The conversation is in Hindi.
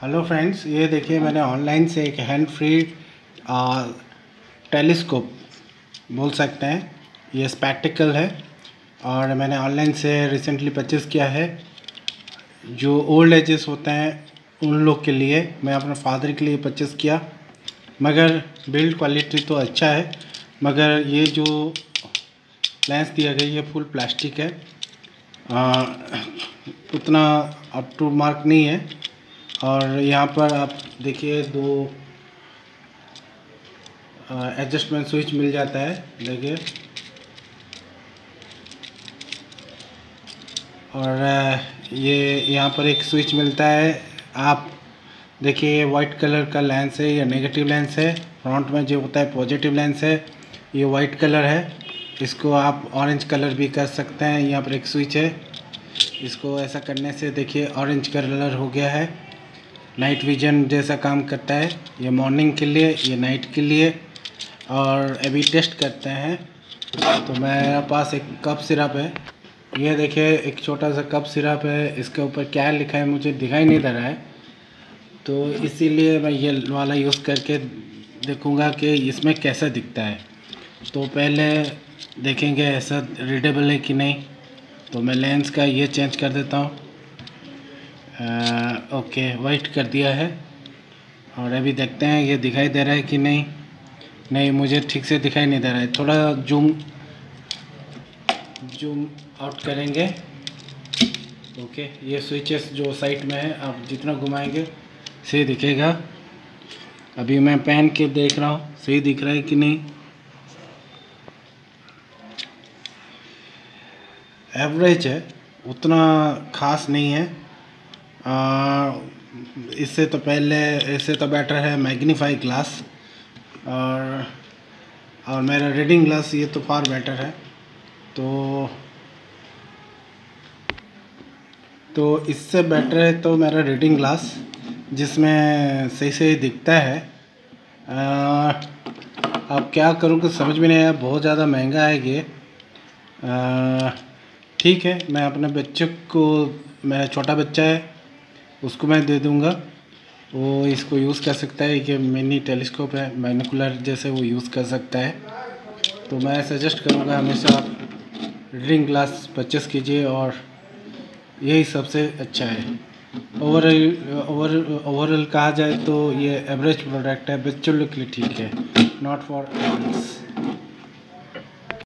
हेलो फ्रेंड्स, ये देखिए मैंने ऑनलाइन से एक हैंड फ्री टेलीस्कोप बोल सकते हैं, ये स्पेक्टिकल है और मैंने ऑनलाइन से रिसेंटली परचेज़ किया है। जो ओल्ड एजेस होते हैं उन लोग के लिए, मैं अपने फादर के लिए परचेज़ किया। मगर बिल्ड क्वालिटी तो अच्छा है, मगर ये जो लेंस दिया गया ये फुल प्लास्टिक है, उतना अप टू मार्क नहीं है। और यहाँ पर आप देखिए दो एडजस्टमेंट स्विच मिल जाता है, देखिए। और ये यहाँ पर एक स्विच मिलता है। आप देखिए ये वाइट कलर का लेंस है, ये नेगेटिव लेंस है। फ्रंट में जो होता है पॉजिटिव लेंस है, ये वाइट कलर है। इसको आप ऑरेंज कलर भी कर सकते हैं। यहाँ पर एक स्विच है, इसको ऐसा करने से देखिए ऑरेंज कलर हो गया है। नाइट विजन जैसा काम करता है, ये मॉर्निंग के लिए, ये नाइट के लिए। और अभी टेस्ट करते हैं। तो मेरे पास एक कप सिरप है, ये देखिए एक छोटा सा कप सिरप है। इसके ऊपर क्या लिखा है मुझे दिखाई नहीं दे रहा है, तो इसीलिए मैं ये वाला यूज़ करके देखूँगा कि इसमें कैसा दिखता है। तो पहले देखेंगे ऐसा रीडेबल है कि नहीं। तो मैं लेंस का ये चेंज कर देता हूँ। ओके, वाइट कर दिया है। और अभी देखते हैं ये दिखाई दे रहा है कि नहीं। नहीं, मुझे ठीक से दिखाई नहीं दे रहा है। थोड़ा जूम आउट करेंगे। ओके, ये स्विचेस जो साइड में है, आप जितना घुमाएंगे सही दिखेगा। अभी मैं पहन के देख रहा हूँ सही दिख रहा है कि नहीं। एवरेज है, उतना खास नहीं है। इससे तो बेटर है मैग्नीफाई ग्लास, और मेरा रीडिंग ग्लास ये तो फार बेटर है। तो इससे बेटर है तो मेरा रीडिंग ग्लास, जिसमें सही सही दिखता है। अब क्या करूँ कि समझ में नहीं आया, बहुत ज़्यादा महंगा है ये। ठीक है, मैं अपने बच्चे को, मेरा छोटा बच्चा है उसको मैं दे दूँगा, वो इसको यूज़ कर सकता है। कि मिनी टेलीस्कोप है, बाइनोकुलर जैसे वो यूज़ कर सकता है। तो मैं सजेस्ट करूँगा हमेशा आप रीडिंग ग्लास परचेस कीजिए, और यही सबसे अच्छा है। ओवरऑल कहा जाए तो ये एवरेज प्रोडक्ट है, बच्चों लोग के लिए ठीक है, नॉट फॉर एडल्ट्स।